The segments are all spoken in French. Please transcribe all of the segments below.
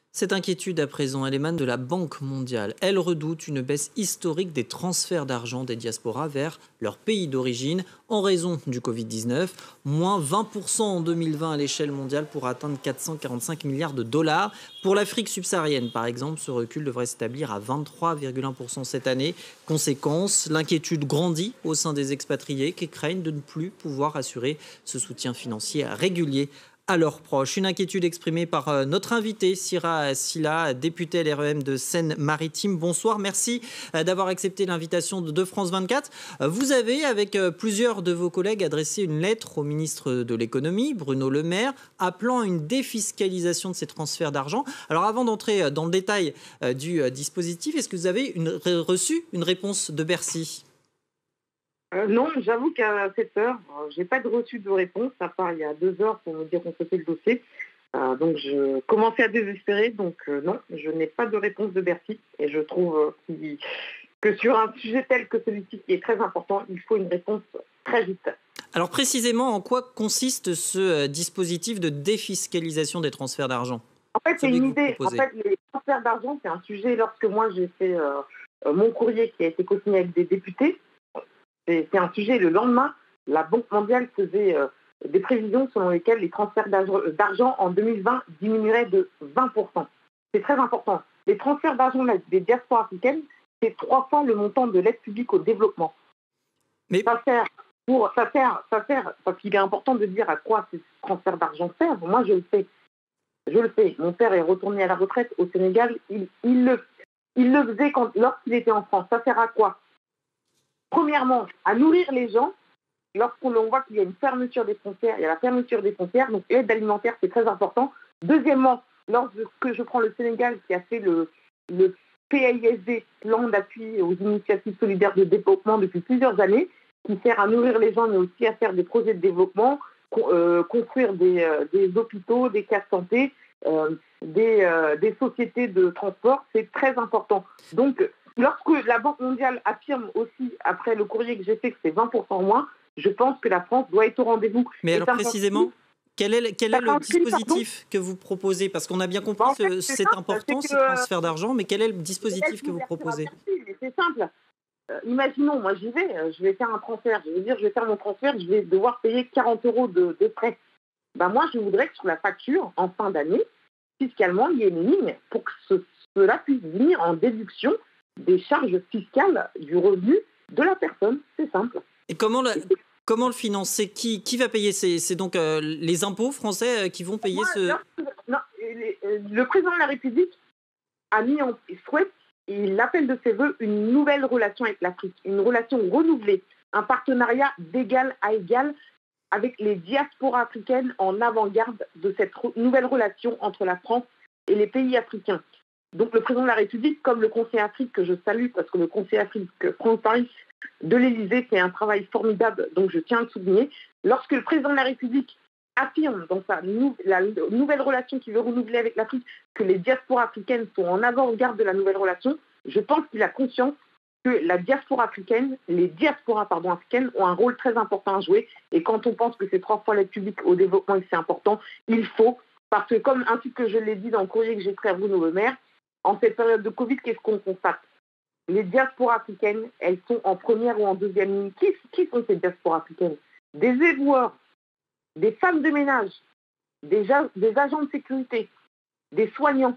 Cette inquiétude à présent, elle émane de la Banque mondiale. Elle redoute une baisse historique des transferts d'argent des diasporas vers leur pays d'origine en raison du Covid-19. Moins 20% en 2020 à l'échelle mondiale pour atteindre 445 milliards de dollars. Pour l'Afrique subsaharienne, par exemple, ce recul devrait s'établir à 23,1% cette année. Conséquence, l'inquiétude grandit au sein des expatriés qui craignent de ne plus pouvoir assurer ce soutien financier régulier à leurs proches. Une inquiétude exprimée par notre invité, Sira Silla, députée LREM de Seine-Maritime. Bonsoir, merci d'avoir accepté l'invitation de France 24. Vous avez, avec plusieurs de vos collègues, adressé une lettre au ministre de l'économie, Bruno Le Maire, appelant à une défiscalisation de ces transferts d'argent. Alors avant d'entrer dans le détail du dispositif, est-ce que vous avez reçu une réponse de Bercy ? Non, j'avoue qu'à cette heure, j'ai pas de reçu de réponse, à part il y a 2 heures pour me dire qu'on faisait le dossier. Donc je commençais à désespérer. Donc non, je n'ai pas de réponse de Bercy. Et je trouve que sur un sujet tel que celui-ci, qui est très important, il faut une réponse très vite. Alors précisément, en quoi consiste ce dispositif de défiscalisation des transferts d'argent ? En fait, c'est une idée. En fait, les transferts d'argent, c'est un sujet. Lorsque moi j'ai fait mon courrier qui a été co-signé avec des députés, c'est un sujet. Le lendemain, la Banque mondiale faisait des prévisions selon lesquelles les transferts d'argent en 2020 diminueraient de 20%. C'est très important. Les transferts d'argent des diasporas africaines, c'est 3 fois le montant de l'aide publique au développement. Mais ça sert, parce qu'il est important de dire à quoi ces transferts d'argent servent. Moi, je le sais. Mon père est retourné à la retraite au Sénégal. Il le faisait lorsqu'il était en France. Ça sert à quoi ? Premièrement, à nourrir les gens. Lorsqu'on voit qu'il y a une fermeture des frontières, il y a la fermeture des frontières, donc l'aide alimentaire, c'est très important. Deuxièmement, lorsque je prends le Sénégal qui a fait le PAISD, plan d'appui aux initiatives solidaires de développement depuis plusieurs années, qui sert à nourrir les gens, mais aussi à faire des projets de développement, construire des hôpitaux, des cases santé, des sociétés de transport, c'est très important. Donc, lorsque la Banque mondiale affirme aussi, après le courrier que j'ai fait, que c'est 20% moins, je pense que la France doit être au rendez-vous. Mais alors précisément, quel est le dispositif que vous proposez ? Parce qu'on a bien compris que c'est important, ces transferts d'argent, mais quel est le dispositif que vous proposez ? C'est simple. Imaginons, moi j'y vais, je vais faire un transfert, je vais faire mon transfert, je vais devoir payer 40 € de frais. Moi, je voudrais que sur la facture, en fin d'année, fiscalement, il y ait une ligne pour que cela puisse venir en déduction des charges fiscales du revenu de la personne. C'est simple. Et comment le financer ? Qui va payer ? C'est donc les impôts français qui vont payer le président de la République souhaite, et il appelle de ses voeux une nouvelle relation avec l'Afrique, une relation renouvelée, un partenariat d'égal à égal avec les diasporas africaines en avant-garde de cette nouvelle relation entre la France et les pays africains. Donc le président de la République, comme le Conseil Afrique, que je salue, parce que le Conseil Afrique France Paris de l'Élysée fait un travail formidable, donc je tiens à le souligner. Lorsque le président de la République affirme dans la nouvelle relation qu'il veut renouveler avec l'Afrique que les diasporas africaines sont en avant-garde de la nouvelle relation, je pense qu'il a conscience que la diaspora africaine, les diasporas africaines ont un rôle très important à jouer. Et quand on pense que c'est 3 fois l'aide publique au développement et que c'est important, il faut, parce que comme ainsi que je l'ai dit dans le courrier que j'ai écrit à Bruno Le Maire, en cette période de Covid, qu'est-ce qu'on constate ? Les diasporas africaines, elles sont en première ou en deuxième ligne. Qui sont ces diasporas africaines ? Des éboueurs, des femmes de ménage, des agents de sécurité, des soignants.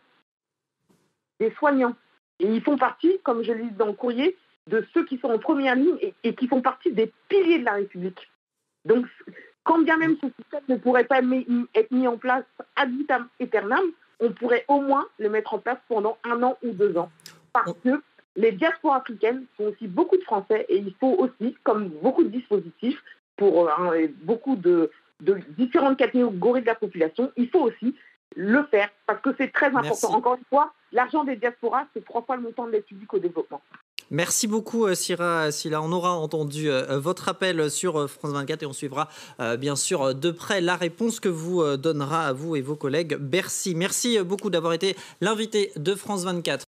Et ils font partie, comme je le dis dans le courrier, de ceux qui sont en première ligne et qui font partie des piliers de la République. Donc, quand bien même ce système ne pourrait pas être mis en place ad vitam aeternam, on pourrait au moins le mettre en place pendant 1 an ou 2 ans. Parce que les diasporas africaines sont aussi beaucoup de Français et il faut aussi, comme beaucoup de dispositifs pour beaucoup de différentes catégories de la population, il faut aussi le faire parce que c'est très important. Merci. Encore une fois, l'argent des diasporas, c'est 3 fois le montant de l'aide publique au développement. Merci beaucoup Sira Silla. On aura entendu votre appel sur France 24 et on suivra bien sûr de près la réponse que vous donnera à vous et vos collègues Bercy. Merci beaucoup d'avoir été l'invité de France 24.